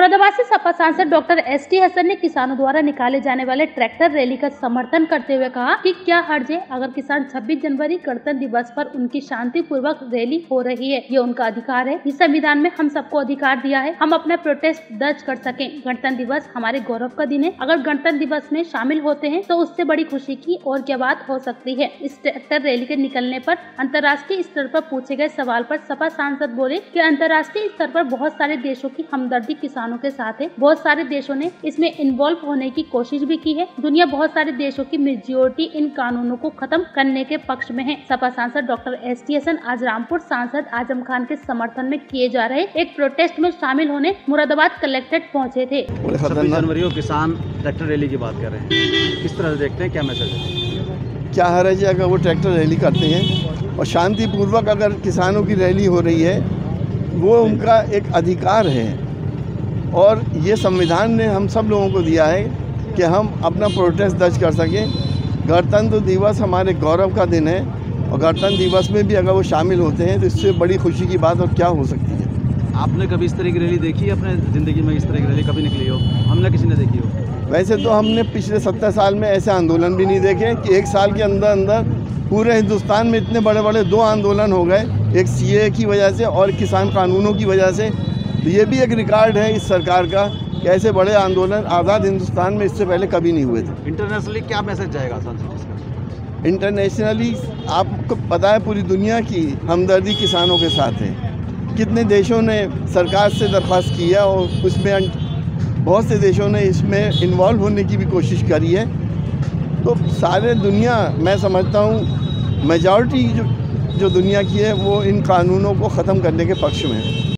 मुरादाबाद से सपा सांसद doctor ST Hasan ने किसानों द्वारा निकाले जाने वाले ट्रैक्टर रैली का समर्थन करते हुए कहा कि क्या हर्ज है अगर किसान 26 जनवरी गणतंत्र दिवस पर उनकी शांतिपूर्वक रैली हो रही है। ये उनका अधिकार है। इस संविधान में हम सबको अधिकार दिया है हम अपना प्रोटेस्ट दर्ज कर सकें। गणतंत्र दिवस हमारे गौरव का दिन है। अगर गणतंत्र दिवस में शामिल होते हैं तो उससे बड़ी खुशी की और क्या बात हो सकती है। इस ट्रैक्टर रैली के निकलने पर अंतर्राष्ट्रीय स्तर पर पूछे गए सवाल पर सपा सांसद बोले कि अंतर्राष्ट्रीय स्तर पर बहुत सारे देशों की हमदर्दी किसानों के साथ है। बहुत सारे देशों ने इसमें इन्वॉल्व होने की कोशिश भी की है। दुनिया बहुत सारे देशों की मेजॉरिटी इन कानूनों को खत्म करने के पक्ष में है। सपा सांसद डॉक्टर एसटी हसन आज रामपुर सांसद आजम खान के समर्थन में किए जा रहे एक प्रोटेस्ट में शामिल होने मुरादाबाद कलेक्ट्रेट पहुँचे थे। 26 जनवरी को किसान ट्रैक्टर रैली की बात कर रहे हैं, किस तरह से देखते हैं, क्या मैसेज है? क्या हर्ज है अगर वो ट्रैक्टर रैली करते हैं और शांतिपूर्वक अगर किसानों की रैली हो रही है, वो उनका एक अधिकार है और ये संविधान ने हम सब लोगों को दिया है कि हम अपना प्रोटेस्ट दर्ज कर सकें। गणतंत्र दिवस हमारे गौरव का दिन है और गणतंत्र दिवस में भी अगर वो शामिल होते हैं तो इससे बड़ी खुशी की बात और क्या हो सकती है। आपने कभी इस तरह की रैली देखी है अपने ज़िंदगी में? इस तरह की रैली कभी निकली हो? हमने किसी ने देखी हो? वैसे तो हमने पिछले 70 साल में ऐसे आंदोलन भी नहीं देखे कि एक साल के अंदर अंदर पूरे हिंदुस्तान में इतने बड़े बड़े 2 आंदोलन हो गए, एक सीए की वजह से और किसान कानूनों की वजह से। तो ये भी एक रिकॉर्ड है इस सरकार का कि ऐसे बड़े आंदोलन आज़ाद हिंदुस्तान में इससे पहले कभी नहीं हुए थे। इंटरनेशनली क्या मैसेज जाएगा सांसद? इंटरनेशनली आपको पता है पूरी दुनिया की हमदर्दी किसानों के साथ है। कितने देशों ने सरकार से दरख्वास्त किया और उसमें बहुत से देशों ने इसमें इन्वॉल्व होने की भी कोशिश करी है। तो सारे दुनिया, मैं समझता हूँ मेजॉरिटी जो दुनिया की है वो इन कानूनों को ख़त्म करने के पक्ष में है।